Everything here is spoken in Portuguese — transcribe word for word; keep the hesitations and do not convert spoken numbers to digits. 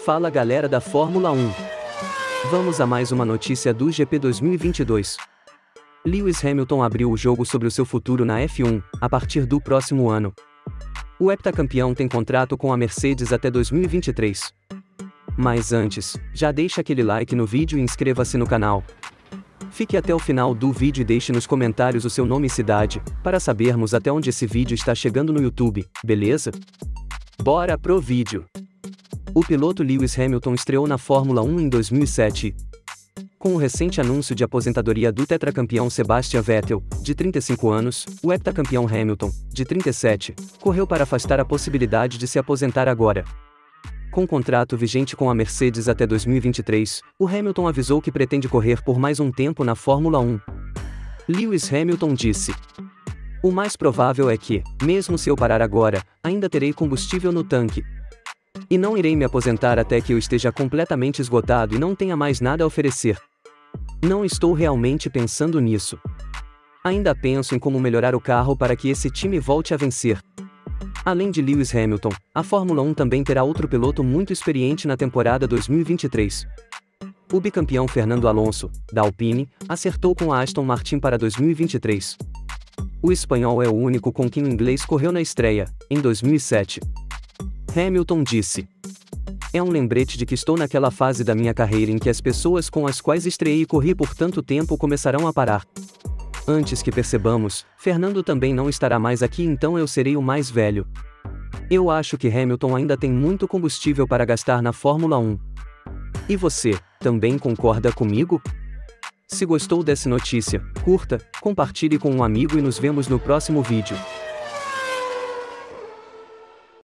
Fala galera da Fórmula um. Vamos a mais uma notícia do G P dois mil e vinte e dois. Lewis Hamilton abriu o jogo sobre o seu futuro na F um, a partir do próximo ano. O heptacampeão tem contrato com a Mercedes até dois mil e vinte e três. Mas antes, já deixa aquele like no vídeo e inscreva-se no canal. Fique até o final do vídeo e deixe nos comentários o seu nome e cidade, para sabermos até onde esse vídeo está chegando no YouTube, beleza? Bora pro vídeo! O piloto Lewis Hamilton estreou na Fórmula um em dois mil e sete. Com o recente anúncio de aposentadoria do tetracampeão Sebastian Vettel, de trinta e cinco anos, o heptacampeão Hamilton, de trinta e sete, correu para afastar a possibilidade de se aposentar agora. Com contrato vigente com a Mercedes até dois mil e vinte e três, o Hamilton avisou que pretende correr por mais um tempo na Fórmula um. Lewis Hamilton disse: "O mais provável é que, mesmo se eu parar agora, ainda terei combustível no tanque. E não irei me aposentar até que eu esteja completamente esgotado e não tenha mais nada a oferecer. Não estou realmente pensando nisso. Ainda penso em como melhorar o carro para que esse time volte a vencer." Além de Lewis Hamilton, a Fórmula um também terá outro piloto muito experiente na temporada dois mil e vinte e três. O bicampeão Fernando Alonso, da Alpine, acertou com a Aston Martin para dois mil e vinte e três. O espanhol é o único com quem o inglês correu na estreia, em dois mil e sete. Hamilton disse: "É um lembrete de que estou naquela fase da minha carreira em que as pessoas com as quais estreiei e corri por tanto tempo começarão a parar. Antes que percebamos, Fernando também não estará mais aqui, então eu serei o mais velho. Eu acho que Hamilton ainda tem muito combustível para gastar na Fórmula um. E você, também concorda comigo?" Se gostou dessa notícia, curta, compartilhe com um amigo e nos vemos no próximo vídeo.